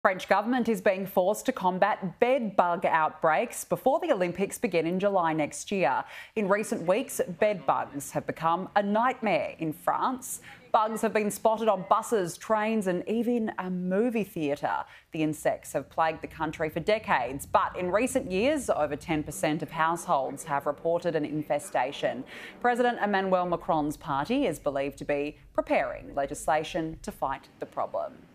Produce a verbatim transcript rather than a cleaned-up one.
French government is being forced to combat bedbug outbreaks before the Olympics begin in July next year. In recent weeks, bedbugs have become a nightmare in France. Bugs have been spotted on buses, trains and even a movie theatre. The insects have plagued the country for decades, but in recent years, over ten percent of households have reported an infestation. President Emmanuel Macron's party is believed to be preparing legislation to fight the problem.